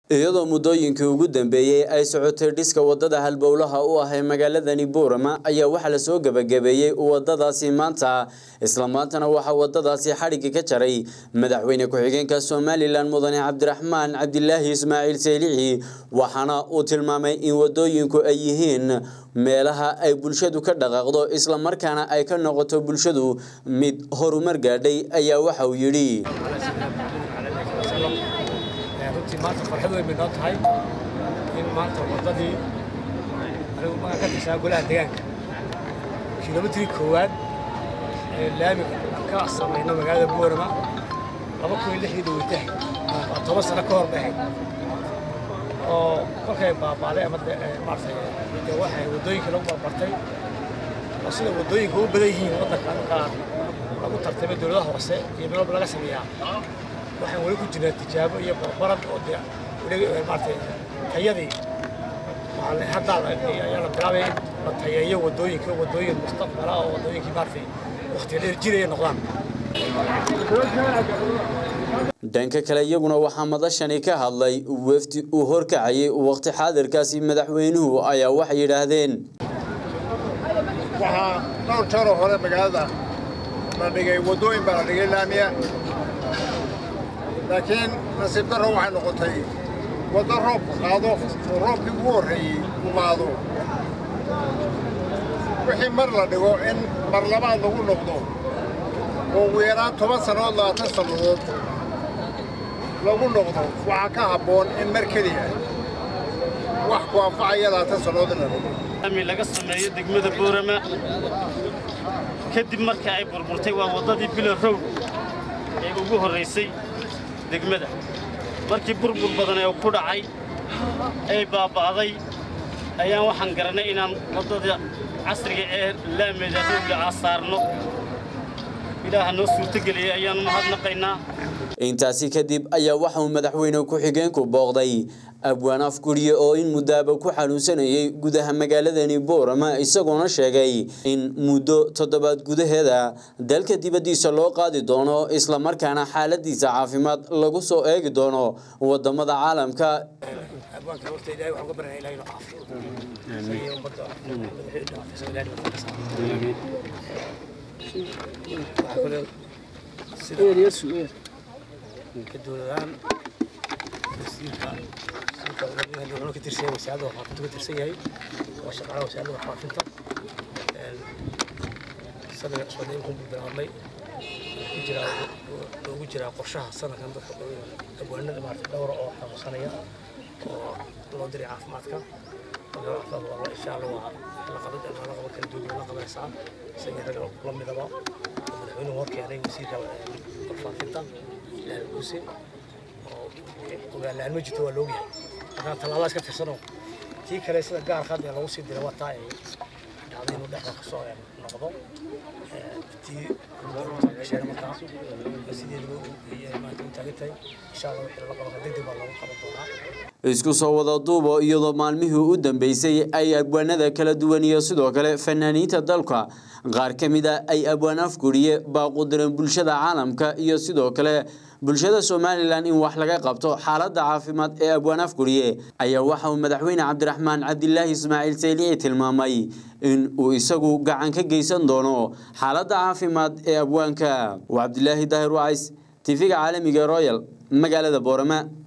iyadoo muddooyinkii ugu dambeeyay ay socotay dhiska wadada halbowlaha u ah magaaladani Boorama ayaa waxa la soo gabagabeeyay wadadaasi maanta isla maantana waxa wadadaasi xariga ka jaray madaxweyne ku-xigeenka Soomaaliland Mudane Cabdiraxmaan Cabdilaahi Ismaaciil Seelici waxaana uu tilmaamay in wadooyinku ay yihiin meelaha ay bulshadu ka dhaqaaqdo isla markaana ay ka noqoto bulshadu mid horumar gaadhay ayaa waxa uu yiri maanta farxad weyn bay noo tahay in maanta wadadii anigu ma ka tishaa golaha deegaanka kiiloomitir koowaad ee laamiga ka sameeyno magaalada Boorama 2006 dhaweytay 10 sano ka hor baxay oo kolkay baabaaday ama maartay waxay wadooyinka lagu bartay oo sida wadooyinka u badan yihiin wadanka qaar lagu tartamay dawladaha hoose iyo meel laga sameeyaa waxaan wali ku jirnaa tijaabo iyo barbarad oo maartay tayadii waxaan hadda ayaa la bilaabay la tayeeyo wadooyin mustaqbal ah oo wadooyinkii maartay waqti dheer jiray noqdaan dhanka kale iyaguna waxaa madashani ka hadlay wafdi uu horkacayay waqti xaadirkaasi madaxweynuhu ayaa waxay yiraahdeen waxa dhowr jeer hore magaalada la dhigay wadooyin baa la dhigay laamiya لكن نصيب دره واحد نقطي ودروب هذا وروب كبوري وماذا وحين مرة دقو إن برلمان نقول نقطه وويران توصل الله تصل نقول نقطه وعكها بون إن مركزية وحكوا فعيا لا تصل هذا أمي لقص ما يدق مذ بورما كدي مركعي بربرتي ووضدي بلا رو يقوله الرئيسي degmada markii burbur badan ay ku dhacay ay baabaaday ayaan waxaan garanay inaan wadada casriga ee laamida dowladda saarno ilaaha noo suurtageliyay ayaan mahadnaqaynaa intaasi kadib ayaa waxa uu madaxweyne ku-xigeenku booqday abwaan afguriye oo in muddo ku xanuunsanayay gudaha magaaladani Boorama isagoona sheegay in muddo 7 gudaheeda dalka dibadiisa loo qaadi doono isla markaana xaaladiisa caafimaad lagu soo eegi doono wadamada caalamka abwaanka horta ilaahay waxaan ka baranayaa ilaahay inuu caafiyo كدولان سيركا اللي كتير وساعده وفاقته كتير سيء وشغله وساعده وفاقته سنة سنين هم بالعملي وجرا قرشها سنة كان أبونا ما في دورة أو حاجة سنة والله دري عافماتك الله إن شاء الله لقد كان دودي لقد ساعة سنة لم يدبا من ورك يعني سيركا وفاقته الكوسي وقال لأنه جت هو لوجي أنا طلعت كتير سنة تي كريسة قار خد على وسط دلوقتي تاعي قاعدين ودحنا خصوصا يعني نقضوا تي عشان مكان بس دي ما تنتهي إن شاء الله وحنا لقوا قديد بالله وخلصوها isku soo wada duubo iyadoo maalmihii u dambeysay ay abwaanada kala duwan iyo sidoo kale fanaaniinta dalka qaar kamid ah ay abwaan afguriye baaqudran bulshada caalamka iyo sidoo kale bulshada Soomaaliland in wax laga qabto xaaladda caafimaad ee abwaan afguriye ayaa waxa uu madaxweyne Cabdiraxmaan Cabdilaahi Ismaaciil Seelici tilmaamay in uu isagu gacan ka geysan doono xaaladda caafimaad ee abwaanka Cabdilaahi Daahir Wacis TV-ga caalamiga Royal magaalada Boorama